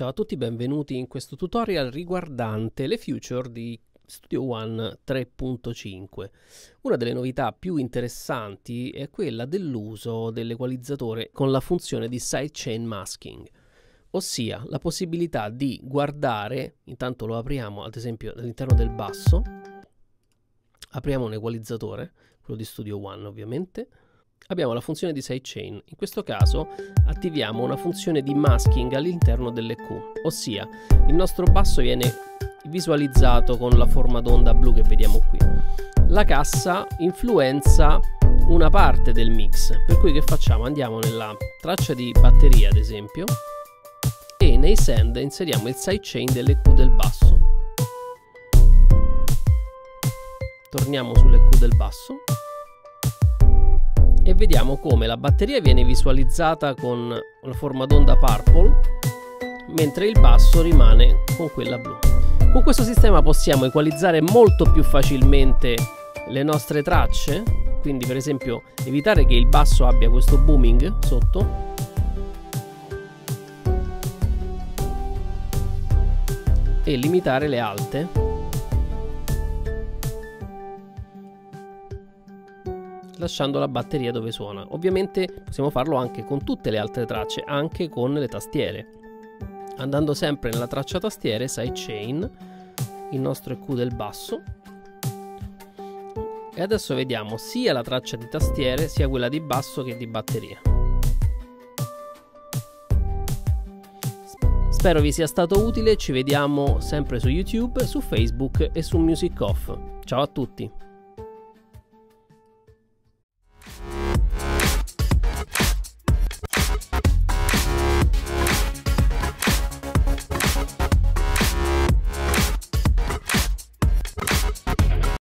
Ciao a tutti, benvenuti in questo tutorial riguardante le feature di Studio One 3.5. Una delle novità più interessanti è quella dell'uso dell'equalizzatore con la funzione di sidechain masking, ossia la possibilità di guardare, intanto lo apriamo ad esempio all'interno del basso, apriamo un equalizzatore, quello di Studio One ovviamente. Abbiamo la funzione di sidechain, in questo caso attiviamo una funzione di masking all'interno dell'EQ, ossia il nostro basso viene visualizzato con la forma d'onda blu che vediamo qui. La cassa influenza una parte del mix, per cui che facciamo? Andiamo nella traccia di batteria ad esempio e nei send inseriamo il sidechain dell'EQ del basso. Torniamo sull'EQ del basso e vediamo come la batteria viene visualizzata con la forma d'onda purple, mentre il basso rimane con quella blu. Con questo sistema possiamo equalizzare molto più facilmente le nostre tracce, quindi per esempio evitare che il basso abbia questo booming sotto, e limitare le alte, lasciando la batteria dove suona. Ovviamente possiamo farlo anche con tutte le altre tracce, anche con le tastiere. Andando sempre nella traccia tastiere, sidechain, il nostro EQ del basso. E adesso vediamo sia la traccia di tastiere, sia quella di basso che di batteria. Spero vi sia stato utile, ci vediamo sempre su YouTube, su Facebook e su Music Off. Ciao a tutti!